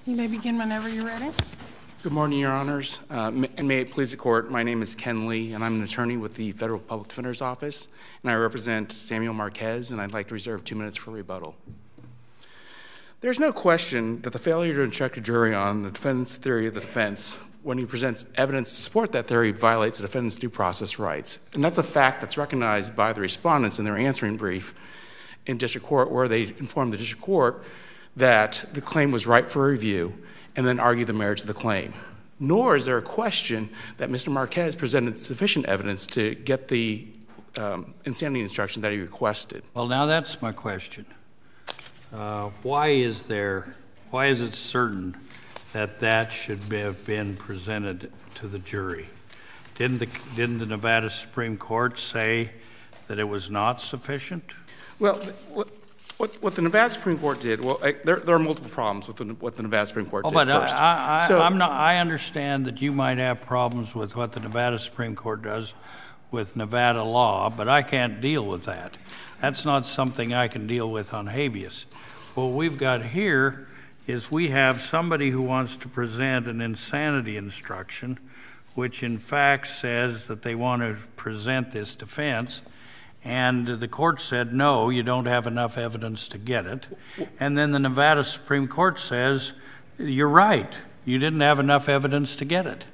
You may begin whenever you're ready. Good morning, Your Honors, and may it please the Court, my name is Ken Lee, and I'm an attorney with the Federal Public Defender's Office, and I represent Samuel Marquez, and I'd like to reserve 2 minutes for rebuttal. There's no question that the failure to instruct a jury on the defendant's theory of the defense when he presents evidence to support that theory violates the defendant's due process rights. And that's a fact that's recognized by the respondents in their answering brief in district court, where they informed the district court that the claim was ripe for review and then argued the merits of the claim. Nor is there a question that Mr. Marquez presented sufficient evidence to get the insanity instruction that he requested. Well, now that's my question. Why is it certain that that should have been presented to the jury? Didn't the Nevada Supreme Court say that it was not sufficient? Well, what the Nevada Supreme Court did, well, there are multiple problems with what the Nevada Supreme Court did first. I understand that you might have problems with what the Nevada Supreme Court does with Nevada law, but I can't deal with that. That's not something I can deal with on habeas. What we've got here is we have somebody who wants to present an insanity instruction, which in fact says that they want to present this defense, and the court said, no, you don't have enough evidence to get it. And then the Nevada Supreme Court says, you're right, you didn't have enough evidence to get it.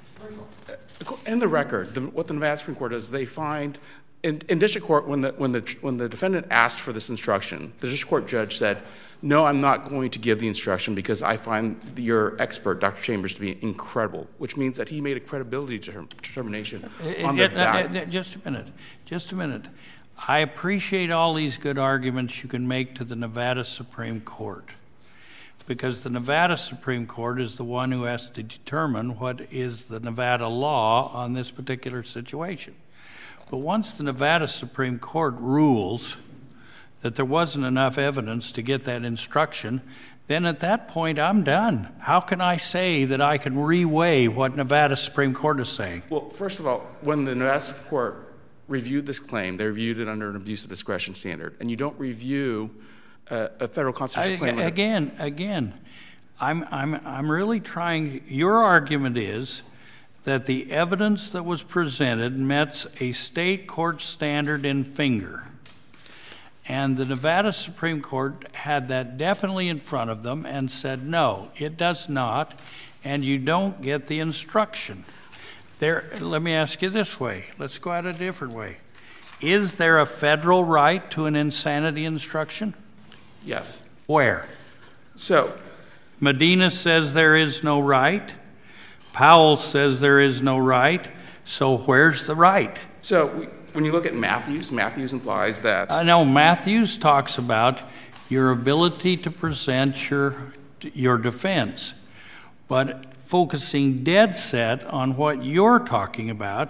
In the record, what the Nevada Supreme Court does, they find in district court, when the defendant asked for this instruction, the district court judge said, no, I'm not going to give the instruction because I find your expert, Dr. Chambers, to be incredible, which means that he made a credibility determination on the fact. Just a minute. I appreciate all these good arguments you can make to the Nevada Supreme Court, because the Nevada Supreme Court is the one who has to determine what is the Nevada law on this particular situation. But once the Nevada Supreme Court rules that there wasn't enough evidence to get that instruction, then at that point I'm done. How can I say that I can reweigh what Nevada Supreme Court is saying? Well, first of all, when the Nevada Supreme Court reviewed this claim, they reviewed it under an abuse of discretion standard, and you don't review a federal constitutional claim. Again, I'm really trying. Your argument is that the evidence that was presented met a state court standard in finger. And the Nevada Supreme Court had that definitely in front of them and said, no, it does not, and you don't get the instruction. Let me ask you this way. Let's go at it a different way. Is there a federal right to an insanity instruction? Yes. Where? So, Medina says there is no right. Powell says there is no right. So where's the right? So when you look at Matthews implies that. I know Matthews talks about your ability to present your defense, but focusing dead set on what you're talking about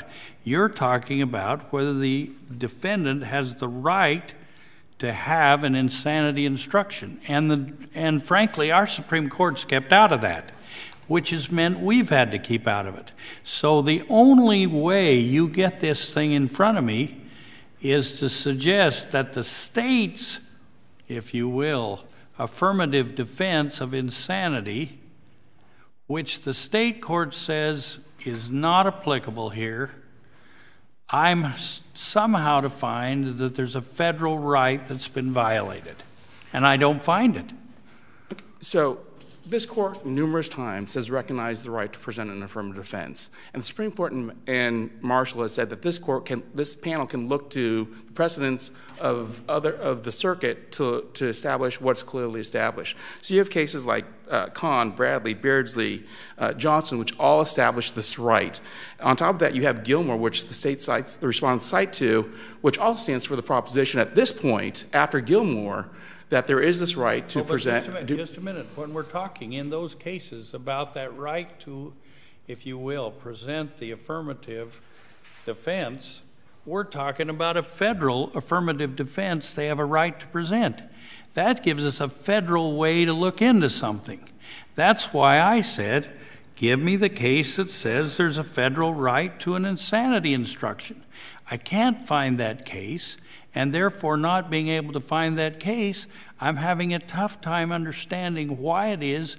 whether the defendant has the right to have an insanity instruction. And frankly, our Supreme Court's kept out of that, which has meant we've had to keep out of it. So the only way you get this thing in front of me is to suggest that the state's, if you will, affirmative defense of insanity, which the state court says is not applicable here, I'm somehow to find that there's a federal right that's been violated, and I don't find it. So this court numerous times has recognized the right to present an affirmative defense, and the Supreme Court and Marshall has said that this panel can look to the precedents of the circuit to establish what's clearly established. So you have cases like Kahn, Bradley, Beardsley, Johnson, which all establish this right. On top of that, you have Gilmore, which the respondents cite to, which all stands for the proposition at this point, after Gilmore, that there is this right to present. Just a minute. When we're talking in those cases about that right to, if you will, present the affirmative defense, we're talking about a federal affirmative defense they have a right to present. That gives us a federal way to look into something. That's why I said, give me the case that says there's a federal right to an insanity instruction. I can't find that case, and therefore not being able to find that case, I'm having a tough time understanding why it is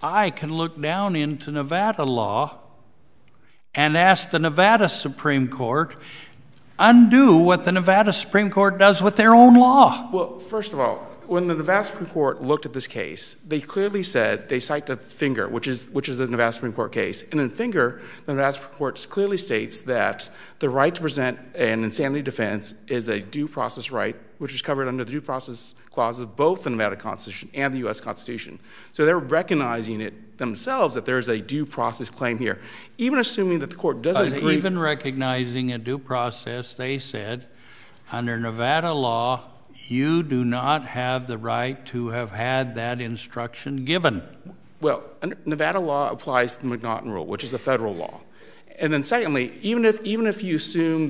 I can look down into Nevada law and ask the Nevada Supreme Court undo what the Nevada Supreme Court does with their own law. Well, first of all, when the Nevada Supreme Court looked at this case, they clearly said, they cite the Finger, which is the Nevada Supreme Court case. And in Finger, the Nevada Supreme Court clearly states that the right to present an insanity defense is a due process right, which is covered under the due process clause of both the Nevada Constitution and the U.S. Constitution. So they're recognizing it themselves that there's a due process claim here. Even assuming that the court doesn't agree. Even recognizing a due process, they said, under Nevada law, you do not have the right to have had that instruction given. Well, Nevada law applies to the McNaughton rule, which is a federal law. And then secondly, even if you assume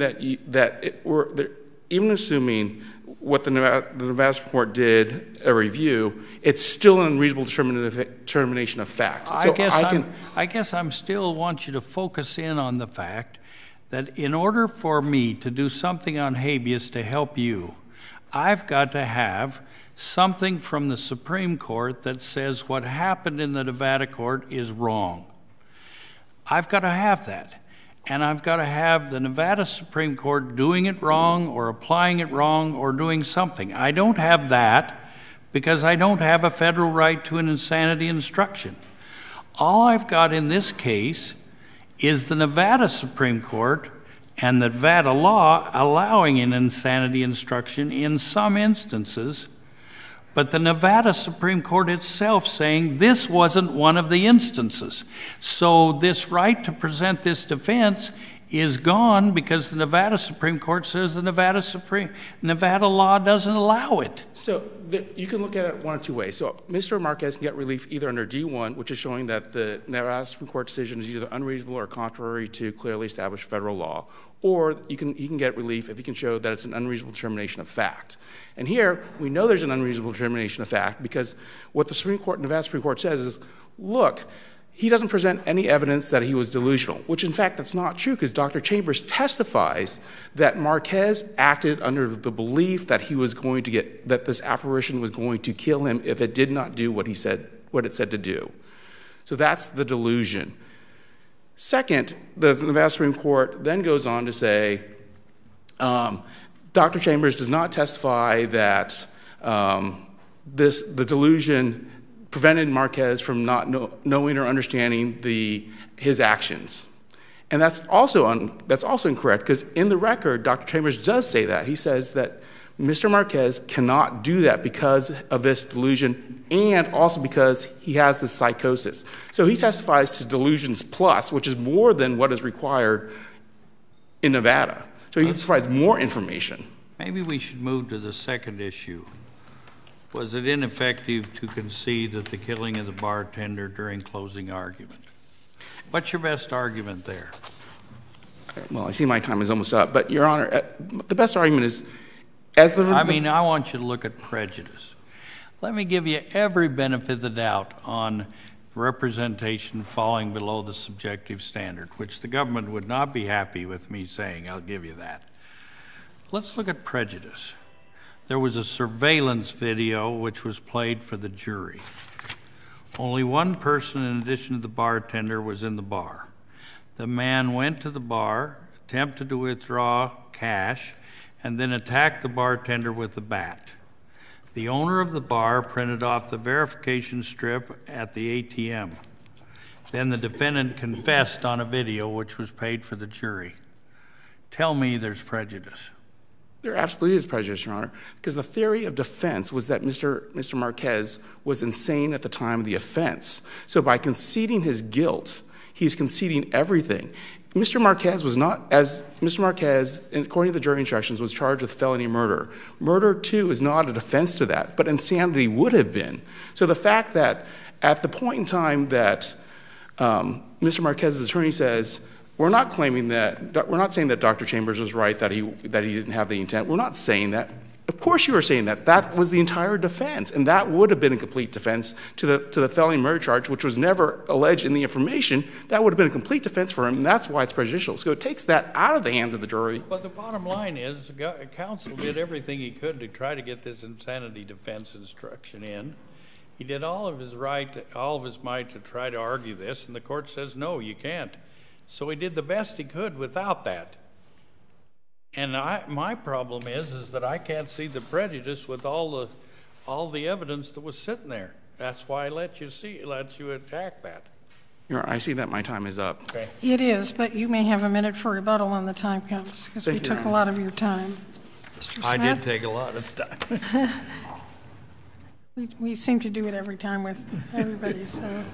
even assuming what the Nevada Supreme Court did a review, it's still an unreasonable determination of fact. I guess I'm still want you to focus in on the fact that in order for me to do something on habeas to help you, I've got to have something from the Supreme Court that says what happened in the Nevada court is wrong. I've got to have that. And I've got to have the Nevada Supreme Court doing it wrong or applying it wrong or doing something. I don't have that because I don't have a federal right to an insanity instruction. All I've got in this case is the Nevada Supreme Court and the Nevada law allowing an insanity instruction in some instances, but the Nevada Supreme Court itself saying this wasn't one of the instances. So this right to present this defense is gone because the Nevada Supreme Court says the Nevada law doesn't allow it. So you can look at it one of two ways. So Mr. Marquez can get relief either under D1, which is showing that the Nevada Supreme Court decision is either unreasonable or contrary to clearly established federal law, or he can get relief if he can show that it's an unreasonable determination of fact. And here, we know there's an unreasonable determination of fact because what the Nevada Supreme Court says is, look, he doesn't present any evidence that he was delusional, which in fact that's not true because Dr. Chambers testifies that Marquez acted under the belief that that this apparition was going to kill him if it did not do what it said to do. So that's the delusion. Second, the Nevada Supreme Court then goes on to say, Dr. Chambers does not testify that the delusion prevented Marquez from not knowing or understanding his actions. And that's also incorrect because in the record, Dr. Chambers does say that. He says that Mr. Marquez cannot do that because of this delusion and also because he has this psychosis. So he testifies to delusions plus, which is more than what is required in Nevada. So he provides more information. Maybe we should move to the second issue. Was it ineffective to concede that the killing of the bartender during closing argument? What's your best argument there? Well, I see my time is almost up, but Your Honor, the best argument is I want you to look at prejudice. Let me give you every benefit of the doubt on representation falling below the subjective standard, which the government would not be happy with me saying. I'll give you that. Let's look at prejudice. There was a surveillance video which was played for the jury. Only one person in addition to the bartender was in the bar. The man went to the bar, attempted to withdraw cash, and then attacked the bartender with a bat. The owner of the bar printed off the verification strip at the ATM. Then the defendant confessed on a video which was paid for the jury. Tell me there's prejudice. There absolutely is prejudice, Your Honor, because the theory of defense was that Mr. Marquez was insane at the time of the offense. So by conceding his guilt, he's conceding everything. Mr. Marquez was not, as Mr. Marquez, according to the jury instructions, was charged with felony murder. Murder, too, is not a defense to that, but insanity would have been. So the fact that at the point in time that Mr. Marquez's attorney says, we're not saying that Dr. Chambers was right, that he didn't have the intent. We're not saying that. Of course you were saying that. That was the entire defense, and that would have been a complete defense to the felony murder charge, which was never alleged in the information. That would have been a complete defense for him, and that's why it's prejudicial. So it takes that out of the hands of the jury. But the bottom line is counsel did everything he could to try to get this insanity defense instruction in, He did all of his might to try to argue this, and the court says, no, you can't. So he did the best he could without that. And my problem is that I can't see the prejudice with all the evidence that was sitting there. That's why I let you attack that. I see that my time is up. Okay. It is, but you may have a minute for rebuttal when the time comes, because we took a lot of your time. Mr. Smith? I did take a lot of time. We seem to do it every time with everybody, so.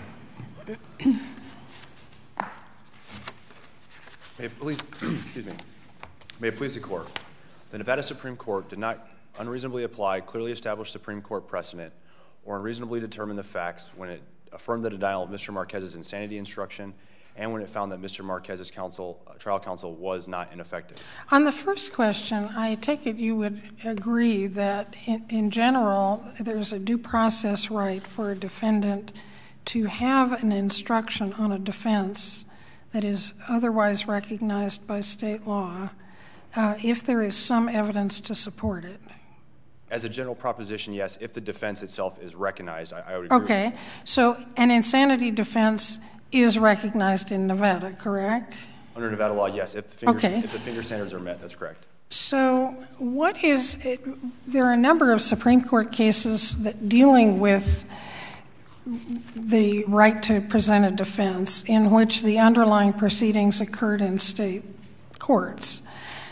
May it please, excuse me. May it please the court. The Nevada Supreme Court did not unreasonably apply clearly established Supreme Court precedent or unreasonably determine the facts when it affirmed the denial of Mr. Marquez's insanity instruction and when it found that Mr. Marquez's trial counsel was not ineffective. On the first question, I take it you would agree that in general there's a due process right for a defendant to have an instruction on a defense that is otherwise recognized by state law if there is some evidence to support it. As a general proposition, yes, if the defense itself is recognized, I would agree. Okay, so an insanity defense is recognized in Nevada, correct? Under Nevada law, yes. If the finger standards are met, that's correct. So what is it? There are a number of Supreme Court cases that dealing with the right to present a defense in which the underlying proceedings occurred in state courts.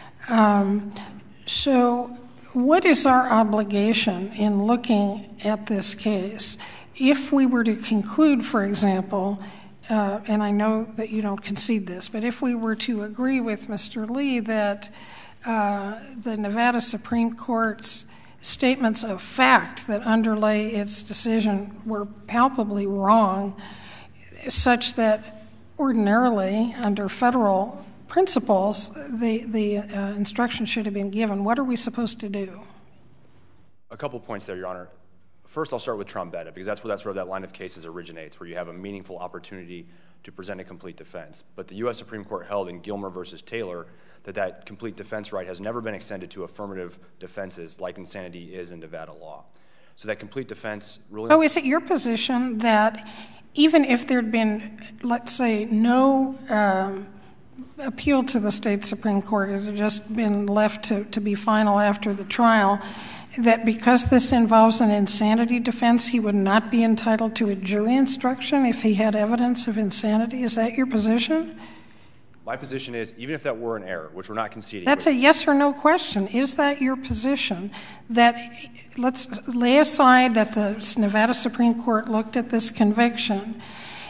So what is our obligation in looking at this case? If we were to conclude, for example, and I know that you don't concede this, but if we were to agree with Mr. Lee that the Nevada Supreme Court's statements of fact that underlay its decision were palpably wrong, such that ordinarily under federal principles the instruction should have been given, what are we supposed to do? A couple points there, Your Honor. First, I'll start with Trombetta, because that's where that line of cases originates, where you have a meaningful opportunity to present a complete defense. But the U.S. Supreme Court held in Gilmer versus Taylor that complete defense right has never been extended to affirmative defenses like insanity is in Nevada law. So that complete defense really... So is it your position that even if there'd been, let's say, no appeal to the state Supreme Court, it had just been left to be final after the trial, that because this involves an insanity defense, he would not be entitled to a jury instruction if he had evidence of insanity? Is that your position? My position is, even if that were an error, which we're not conceding... That's a yes or no question. Is that your position? That, let's lay aside that the Nevada Supreme Court looked at this conviction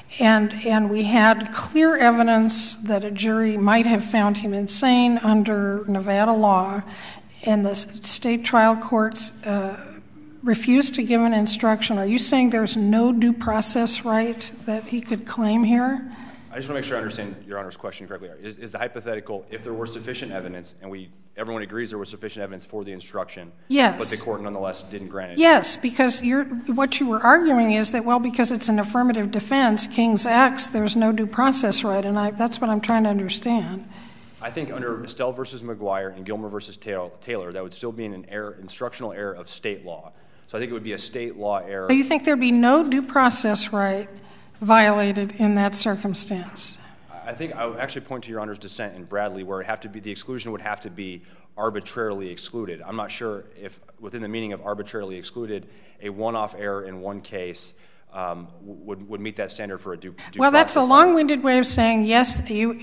and we had clear evidence that a jury might have found him insane under Nevada law, and the state trial courts refused to give an instruction. Are you saying there's no due process right that he could claim here? I just want to make sure I understand Your Honor's question correctly. Is the hypothetical, if there were sufficient evidence, and everyone agrees there was sufficient evidence for the instruction, yes, but the court nonetheless didn't grant it? Yes, because what you were arguing is that, well, because it's an affirmative defense, King's X, there's no due process right, and that's what I'm trying to understand. I think under Estelle versus McGuire and Gilmer versus Taylor, that would still be an instructional error of state law. So I think it would be a state law error. So you think there'd be no due process right violated in that circumstance? I think I would actually point to Your Honor's dissent in Bradley, where the exclusion would have to be arbitrarily excluded. I'm not sure if, within the meaning of arbitrarily excluded, a one-off error in one case would meet that standard for a due process. Well, that's a long-winded way of saying yes.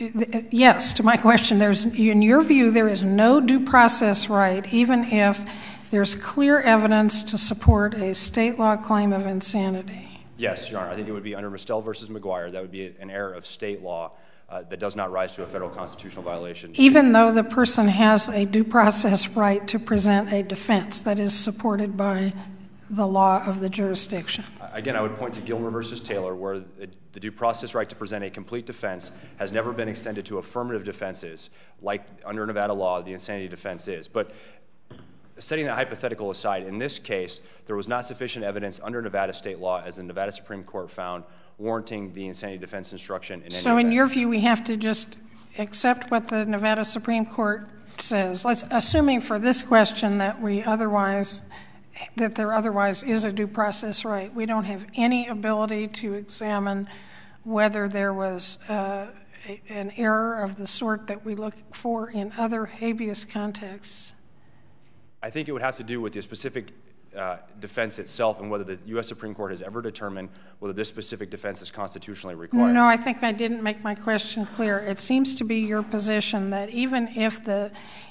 Yes to my question. In your view, there is no due process right, even if there's clear evidence to support a state law claim of insanity. Yes, Your Honor. I think it would be under Estelle versus McGuire. That would be an error of state law that does not rise to a federal constitutional violation. Even though the person has a due process right to present a defense that is supported by the law of the jurisdiction. Again, I would point to Gilmer versus Taylor, where the due process right to present a complete defense has never been extended to affirmative defenses, like under Nevada law the insanity defense is. But setting that hypothetical aside, in this case, there was not sufficient evidence under Nevada state law, as the Nevada Supreme Court found, warranting the insanity defense instruction in any So in your view, we have to just accept what the Nevada Supreme Court says. Assuming for this question that we otherwise that there otherwise is a due process right. We don't have any ability to examine whether there was an error of the sort that we look for in other habeas contexts. I think it would have to do with the specific defense itself and whether the U.S. Supreme Court has ever determined whether this specific defense is constitutionally required. No, I think I didn't make my question clear. It seems to be your position that even if the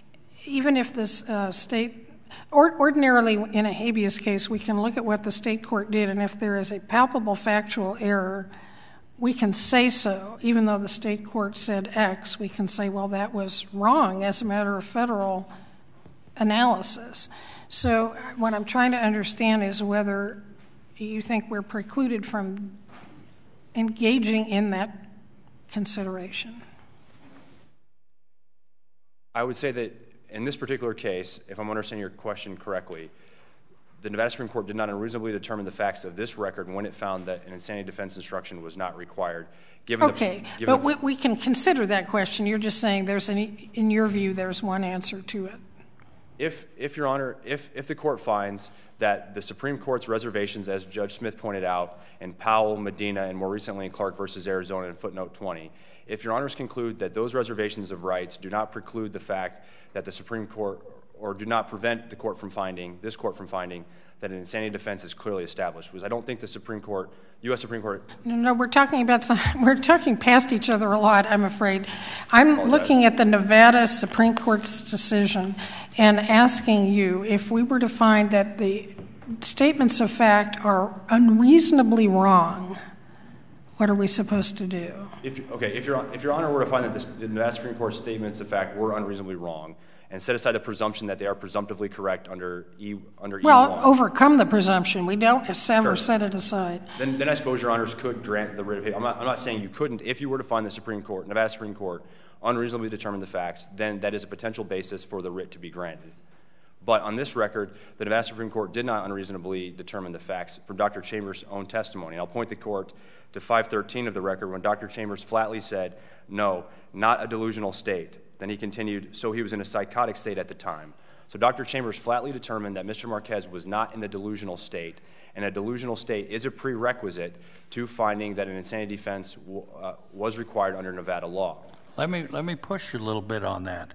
state, ordinarily in a habeas case, we can look at what the state court did, and if there is a palpable factual error, we can say so. Even though the state court said X, we can say, well, that was wrong as a matter of federal analysis. So what I'm trying to understand is whether you think we're precluded from engaging in that consideration. I would say that in this particular case, if I'm understanding your question correctly, the Nevada Supreme Court did not unreasonably determine the facts of this record when it found that an insanity defense instruction was not required. But we can consider that question. You're just saying in your view, there's one answer to it. If Your Honor, if the court finds that the Supreme Court's reservations, as Judge Smith pointed out, in Powell, Medina, and more recently in Clark versus Arizona in footnote 20, if Your Honors conclude that those reservations of rights do not preclude the fact that the Supreme Court, or do not prevent the court from finding, this court from finding, that an insanity defense is clearly established, because I don't think the Supreme Court, U.S. Supreme Court... No, we're talking past each other a lot, I'm afraid. I'm looking at the Nevada Supreme Court's decision and asking you if we were to find that the statements of fact are unreasonably wrong, what are we supposed to do? If Your Honor were to find that the Nevada Supreme Court's statements of fact were unreasonably wrong, and set aside the presumption that they are presumptively correct under E1. Well, overcome the presumption. We don't ever set it aside. Then I suppose Your Honors could grant the writ of habeas. I'm not saying you couldn't. If you were to find the Supreme Court, Nevada Supreme Court, unreasonably determine the facts, then that is a potential basis for the writ to be granted. But on this record, the Nevada Supreme Court did not unreasonably determine the facts from Dr. Chambers' own testimony. And I'll point the court to 513 of the record when Dr. Chambers flatly said, no, not a delusional state. Then he continued, so he was in a psychotic state at the time. So Dr. Chambers flatly determined that Mr. Marquez was not in a delusional state, and a delusional state is a prerequisite to finding that an insanity defense was required under Nevada law. Let me push you a little bit on that.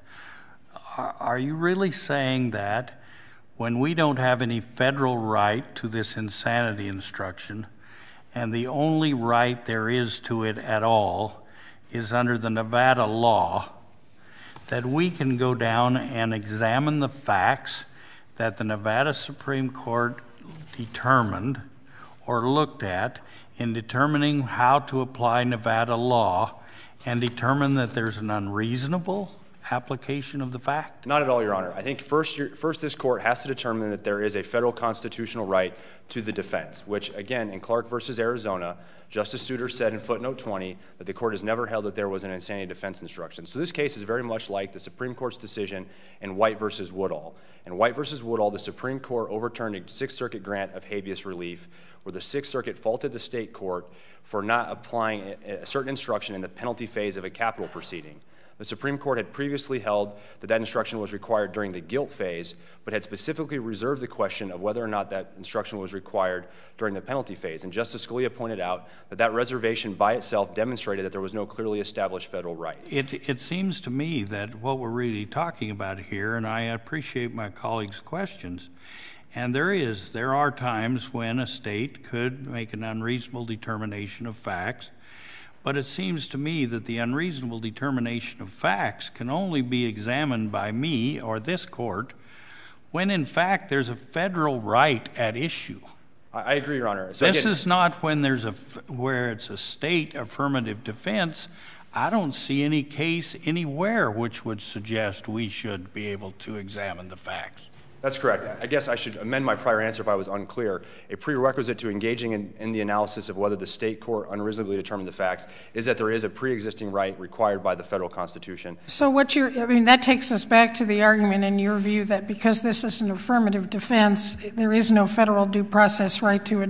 Are you really saying that when we don't have any federal right to this insanity instruction, and the only right there is to it at all is under the Nevada law, that we can go down and examine the facts that the Nevada Supreme Court determined or looked at in determining how to apply Nevada law and determine that there's an unreasonable application of the fact? Not at all, Your Honor. I think first this court has to determine that there is a federal constitutional right to the defense, which, again, in Clark versus Arizona, Justice Souter said in footnote 20 that the court has never held that there was an insanity defense instruction. So this case is very much like the Supreme Court's decision in White versus Woodall. In White versus Woodall, the Supreme Court overturned a Sixth Circuit grant of habeas relief where the Sixth Circuit faulted the state court for not applying a certain instruction in the penalty phase of a capital proceeding. The Supreme Court had previously held that instruction was required during the guilt phase, but had specifically reserved the question of whether or not that instruction was required during the penalty phase. And Justice Scalia pointed out that reservation by itself demonstrated that there was no clearly established federal right. It seems to me that what we're really talking about here, and I appreciate my colleagues' questions, and there are times when a state could make an unreasonable determination of facts, but it seems to me that the unreasonable determination of facts can only be examined by me or this court when, in fact, there's a federal right at issue. I agree, Your Honor. So this is not when where it's a state affirmative defense. I don't see any case anywhere which would suggest we should be able to examine the facts. That's correct. I guess I should amend my prior answer if I was unclear. A prerequisite to engaging in the analysis of whether the state court unreasonably determined the facts is that there is a pre-existing right required by the federal Constitution. So that takes us back to the argument in your view that because this is an affirmative defense, there is no federal due process right to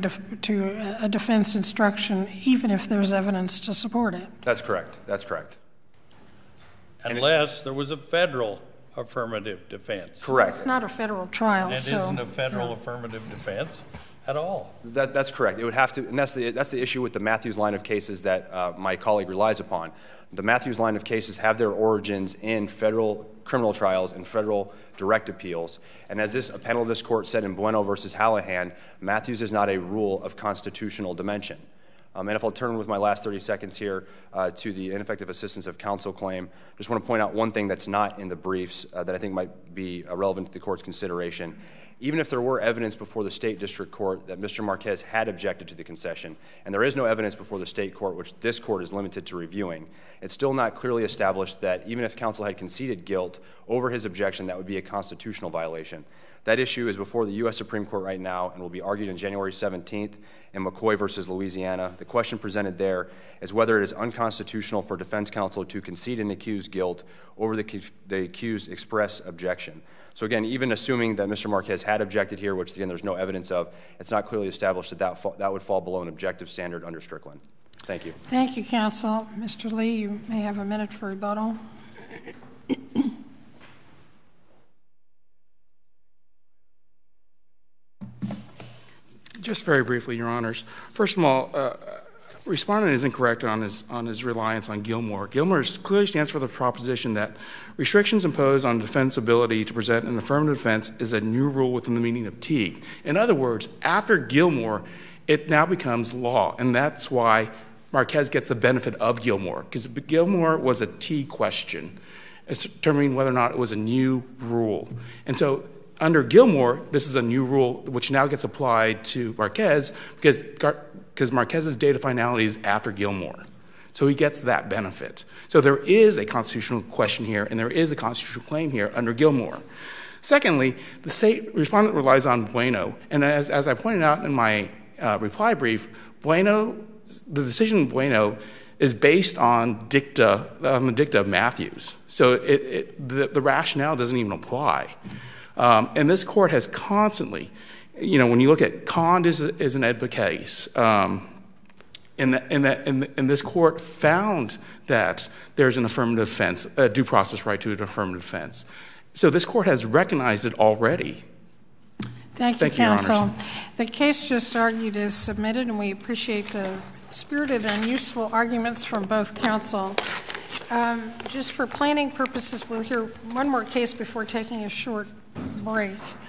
a defense instruction, even if there's evidence to support it. That's correct. That's correct. Unless there was a federal affirmative defense. Correct. It's not a federal trial, And it so. isn't a federal affirmative defense at all. That's correct. It would have to, and that's the issue with the Matthews line of cases that my colleague relies upon. The Matthews line of cases have their origins in federal criminal trials and federal direct appeals. And as a panel of this court said in Bueno versus Hallahan, Matthews is not a rule of constitutional dimension. And if I'll turn with my last 30 seconds here to the ineffective assistance of counsel claim, just want to point out one thing that's not in the briefs that I think might be relevant to the court's consideration. Even if there were evidence before the state district court that Mr. Marquez had objected to the concession, and there is no evidence before the state court, which this court is limited to reviewing, it's still not clearly established that even if counsel had conceded guilt over his objection, that would be a constitutional violation. That issue is before the U.S. Supreme Court right now and will be argued on January 17th in McCoy versus Louisiana. The question presented there is whether it is unconstitutional for defense counsel to concede an accused guilt over the accused express objection. So again, even assuming that Mr. Marquez had objected here, which again there's no evidence of, it's not clearly established that would fall below an objective standard under Strickland. Thank you. Thank you, counsel. Mr. Lee, you may have a minute for rebuttal. Just very briefly, Your Honors. First of all, respondent is incorrect on his reliance on Gilmore. Gilmore clearly stands for the proposition that restrictions imposed on defense ability to present an affirmative defense is a new rule within the meaning of Teague. In other words, after Gilmore, it now becomes law, and that's why Marquez gets the benefit of Gilmore, because Gilmore was a Teague question, determining whether or not it was a new rule. And so under Gilmore, this is a new rule which now gets applied to Marquez because Marquez's date of finality is after Gilmore. So he gets that benefit. So there is a constitutional question here, and there is a constitutional claim here under Gilmore. Secondly, the state respondent relies on Bueno, and as I pointed out in my reply brief, the decision in Bueno is based on the dicta of Matthews. So the rationale doesn't even apply. And this court has constantly, when you look at Conde is an EDPA case, and this court found that there's an affirmative defense, a due process right to an affirmative defense. So this court has recognized it already. Thank you, counsel. The case just argued is submitted, and we appreciate the spirited and useful arguments from both counsel. Just for planning purposes, we'll hear one more case before taking a short break.